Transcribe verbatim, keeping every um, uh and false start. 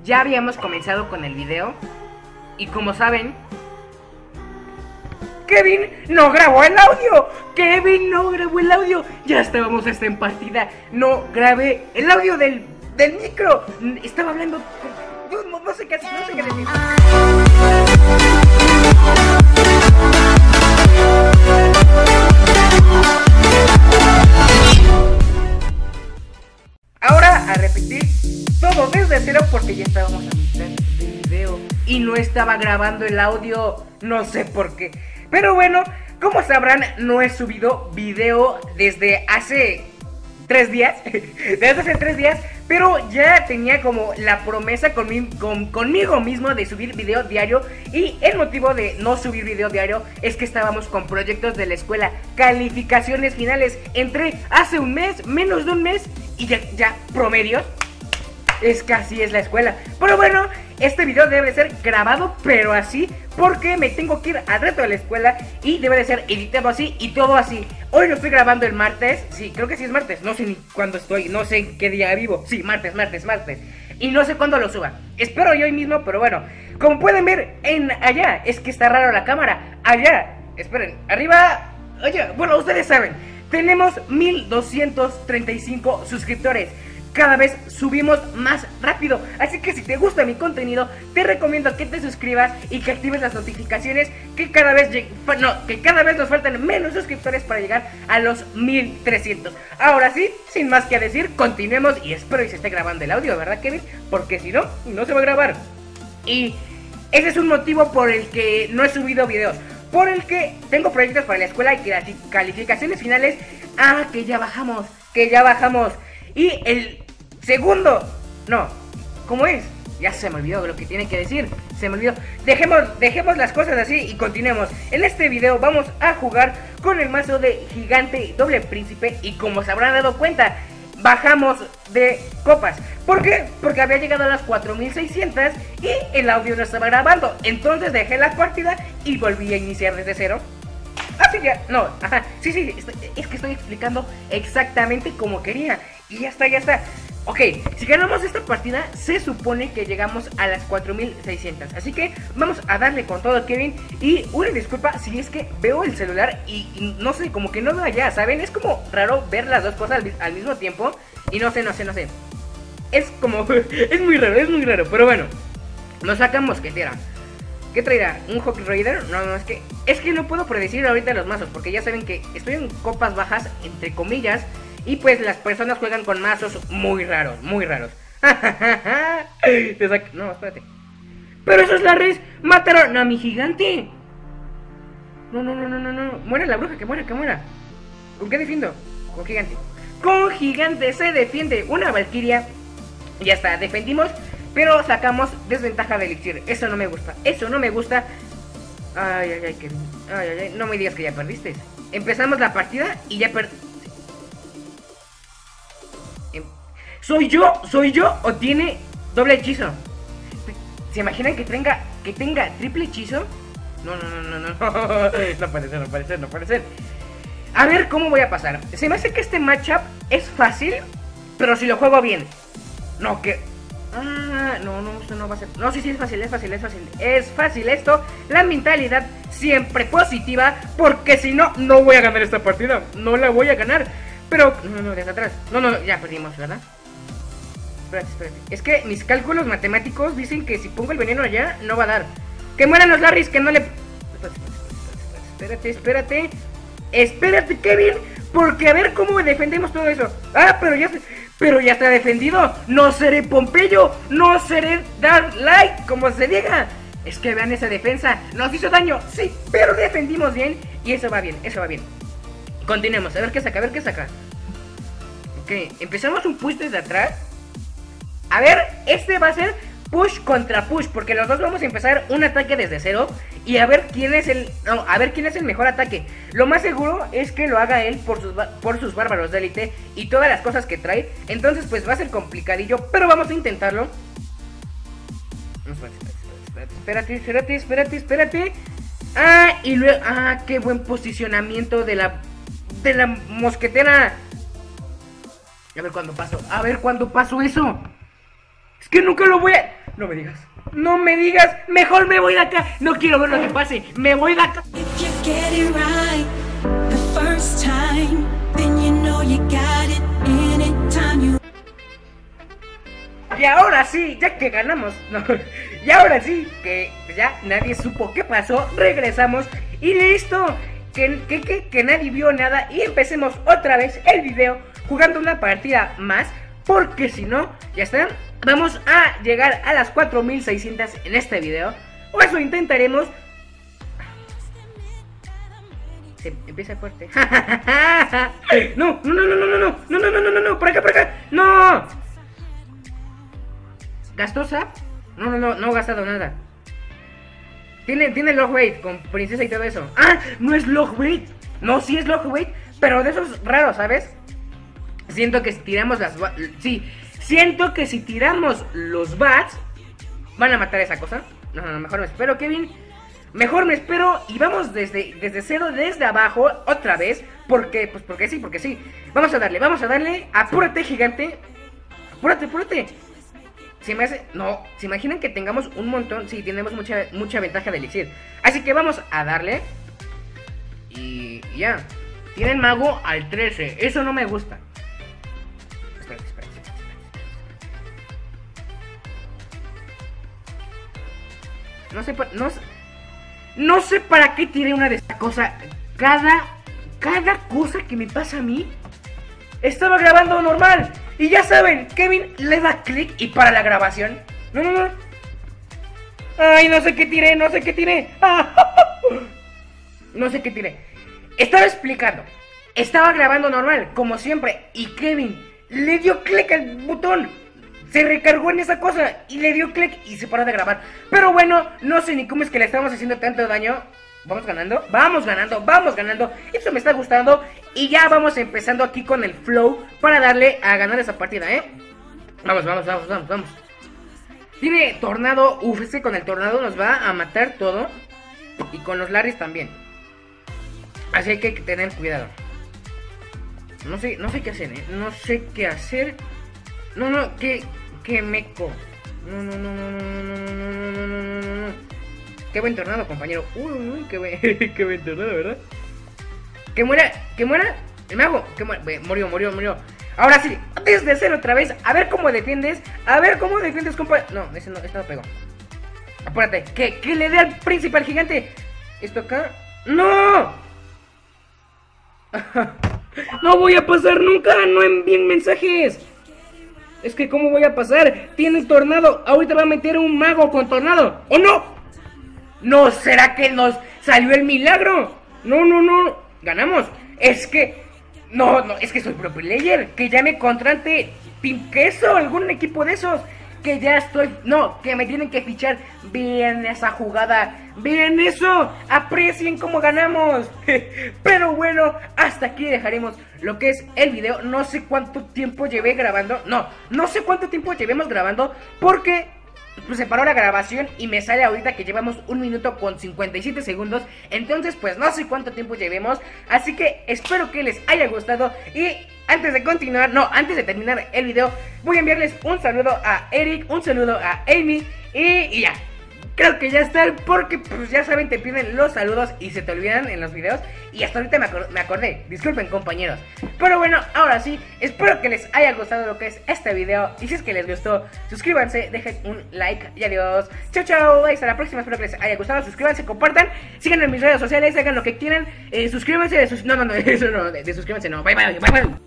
ya habíamos comenzado con el video. Y como saben, Kevin no grabó el audio. Kevin no grabó el audio. Ya estábamos hasta en partida. No grabé el audio del, del micro. Estaba hablando con... no, no sé qué, no sé qué decir. Ahora a repetir todo desde cero porque ya estábamos a mitad del video y no estaba grabando el audio, no sé por qué. Pero bueno, como sabrán, no he subido video desde hace tres días, desde hace tres días, pero ya tenía como la promesa conmi con, conmigo mismo de subir video diario. Y el motivo de no subir video diario es que estábamos con proyectos de la escuela, calificaciones finales. Entré hace un mes, menos de un mes, y ya, ya promedios. Es que así es la escuela. Pero bueno, este video debe ser grabado, pero así, porque me tengo que ir al reto de la escuela y debe de ser editado así y todo así. Hoy lo estoy grabando el martes, sí, creo que sí es martes, no sé ni cuándo estoy, no sé en qué día vivo. Sí, martes, martes, martes. Y no sé cuándo lo suba. Espero yo hoy mismo, pero bueno, como pueden ver en allá, es que está raro la cámara. Allá, esperen, arriba, oye, bueno, ustedes saben, tenemos mil doscientos treinta y cinco suscriptores. Cada vez subimos más rápido, así que si te gusta mi contenido, te recomiendo que te suscribas y que actives las notificaciones, que cada vez no, que cada vez nos faltan menos suscriptores para llegar a los mil trescientos. Ahora sí, sin más que decir, continuemos y espero que se esté grabando el audio, ¿verdad, Kevin? Porque si no, no se va a grabar. Y ese es un motivo por el que no he subido videos, por el que tengo proyectos para la escuela y que las calificaciones finales, ah, que ya bajamos, que ya bajamos. Y el segundo, no, ¿cómo es? Ya se me olvidó lo que tiene que decir, se me olvidó. Dejemos, dejemos las cosas así y continuemos. En este video vamos a jugar con el mazo de gigante doble príncipe. Y como se habrán dado cuenta, bajamos de copas. ¿Por qué? Porque había llegado a las cuatro mil seiscientas y el audio no estaba grabando. Entonces dejé la partida y volví a iniciar desde cero. Así ya, no, ajá, sí, sí, estoy, es que estoy explicando exactamente como quería. Y ya está, ya está. Ok, si ganamos esta partida, se supone que llegamos a las cuatro mil seiscientas. Así que vamos a darle con todo, Kevin. Y una disculpa si es que veo el celular y, y no sé, como que no veo allá, ¿saben? Es como raro ver las dos cosas al, al mismo tiempo. Y no sé, no sé, no sé. Es como, es muy raro, es muy raro. Pero bueno, nos sacan mosquetera. ¿Qué traerá? ¿Un Hockey Raider? No, no, es que es que no puedo predecir ahorita los mazos, porque ya saben que estoy en copas bajas, entre comillas, y pues las personas juegan con mazos muy raros, muy raros. Te saca... No, espérate. Pero esos Larrys mataron a mi gigante. No, no, no, no, no, no. Muere la bruja, que muera, que muera. ¿Con qué defiendo? Con gigante. Con gigante se defiende una valquiria. Ya está, defendimos. Pero sacamos desventaja de elixir. Eso no me gusta. Eso no me gusta. Ay, ay, ay, que... Ay, ay, ay. No me digas que ya perdiste. Empezamos la partida y ya per... Em... ¿Soy yo? ¿Soy yo? ¿O tiene doble hechizo? ¿Se imaginan que tenga, que tenga triple hechizo? No, no, no, no, no. No puede ser, no puede ser, no puede ser. A ver cómo voy a pasar. Se me hace que este matchup es fácil, pero si lo juego bien. No, que... Ah, no, no, esto no va a ser... No, sí, sí, es fácil, es fácil, es fácil. Es fácil esto. La mentalidad siempre positiva, porque si no, no voy a ganar esta partida. No la voy a ganar. Pero, no, no, desde atrás. No, no, no, ya perdimos, ¿verdad? Espérate, espérate. Es que mis cálculos matemáticos dicen que si pongo el veneno allá, no va a dar. Que mueran los Larrys, que no le... Espérate, espérate. Espérate, Kevin. Porque a ver cómo defendemos todo eso. Ah, pero ya... Pero ya está defendido. No seré Pompeyo. No seré Dark Light, como se diga. Es que vean esa defensa. Nos hizo daño, sí, pero defendimos bien. Y eso va bien, eso va bien. Continuemos, a ver qué saca, a ver qué saca. Ok, empezamos un push desde atrás. A ver, este va a ser push contra push, porque los dos vamos a empezar un ataque desde cero. Y a ver quién es el... No, a ver quién es el mejor ataque. Lo más seguro es que lo haga él por sus, por sus bárbaros de élite y todas las cosas que trae. Entonces pues va a ser complicadillo, pero vamos a intentarlo. Espérate, espérate, espérate, espérate, espérate. Ah, y luego... Ah, qué buen posicionamiento de la... De la mosquetera. A ver cuándo paso, a ver cuándo paso eso. Es que nunca lo voy a... No me digas. No me digas. Mejor me voy de acá. No quiero ver lo que pase. Me voy de acá. Y ahora sí, ya que ganamos, no, y ahora sí, que ya nadie supo qué pasó, regresamos y listo, que, que, que, que nadie vio nada y empecemos otra vez el video jugando una partida más, porque si no, ya está, vamos a llegar a las cuatro mil seiscientas en este video, o eso intentaremos. Se empieza fuerte. No, no, no, no, no, no, no, no, no, no, no, no, no, por acá, por acá, no. ¿Gastó Zap? No, no, no, no he gastado nada. Tiene, tiene Logwait con princesa y todo eso. ¡Ah! No es Logwait. No, sí es Logwait, pero de esos raros, ¿sabes? Siento que si tiramos las... Sí, siento que si tiramos los bats van a matar a esa cosa. No, no, no, mejor me espero, Kevin. Mejor me espero y vamos desde, desde cero, desde abajo, otra vez. Porque, pues porque sí, porque sí. Vamos a darle, vamos a darle. Apúrate, gigante. Apúrate, apúrate. Se me hace... No, ¿se imaginan que tengamos un montón? Sí, tenemos mucha, mucha ventaja de elixir. Así que vamos a darle. Y ya. Tienen mago al trece. Eso no me gusta. Espérate, espérate, espérate. No sé para... No, no sé para qué tiré una de estas cosas. Cada... Cada cosa que me pasa a mí... Estaba grabando normal. Y ya saben, Kevin le da clic y para la grabación. No, no, no. Ay, no sé qué tiré, no sé qué tiré. No sé qué tiré. Estaba explicando. Estaba grabando normal, como siempre. Y Kevin le dio clic al botón. Se recargó en esa cosa y le dio clic y se paró de grabar. Pero bueno, no sé ni cómo es que le estamos haciendo tanto daño. Vamos ganando, vamos ganando, vamos ganando. Esto me está gustando. Y ya vamos empezando aquí con el flow para darle a ganar esa partida, ¿eh? Vamos, vamos, vamos, vamos, vamos. Tiene tornado. Uf, ese con el tornado nos va a matar todo. Y con los Larrys también. Así hay que tener cuidado. No sé, no sé qué hacer, ¿eh? No sé qué hacer. No, no, que, que meco. No, no, no, no, no, no, no, no, no, no, no, no. Qué buen tornado, compañero. Uy, uy, qué buen, qué buen tornado, ¿verdad? Que muera, que muera. El mago, que muera. Murió, murió, murió. Ahora sí, desde cero otra vez. A ver cómo defiendes. A ver cómo defiendes, compa. No, ese no, este no pegó. Apúrate. Que, que le dé al príncipe, al gigante. Esto acá. ¡No! No voy a pasar nunca. No envíen mensajes. Es que, ¿cómo voy a pasar? Tiene el tornado. Ahorita va a meter un mago con tornado. ¿O no? No, ¿será que nos salió el milagro? No, no, no, ganamos. Es que, no, no, es que soy pro player. Que ya me contrate Team Queso, algún equipo de esos. Que ya estoy, no, que me tienen que fichar. Bien esa jugada, bien eso. Aprecien cómo ganamos. Pero bueno, hasta aquí dejaremos lo que es el video. No sé cuánto tiempo llevé grabando. No, no sé cuánto tiempo llevemos grabando, porque... pues se paró la grabación y me sale ahorita que llevamos un minuto con cincuenta y siete segundos. Entonces pues no sé cuánto tiempo llevemos. Así que espero que les haya gustado. Y antes de continuar, no, antes de terminar el video, voy a enviarles un saludo a Eric, un saludo a Amy. Y, y ya, creo que ya está, porque pues ya saben, te piden los saludos y se te olvidan en los videos. Y hasta ahorita me, acor me acordé, disculpen compañeros. Pero bueno, ahora sí, espero que les haya gustado lo que es este video. Y si es que les gustó, suscríbanse, dejen un like y adiós. Chao, chao, hasta la próxima, espero que les haya gustado. Suscríbanse, compartan, síganme en mis redes sociales, hagan lo que quieran. eh, Suscríbanse, de sus... no, no, no, eso no, de, de suscríbanse no, bye, bye, bye, bye.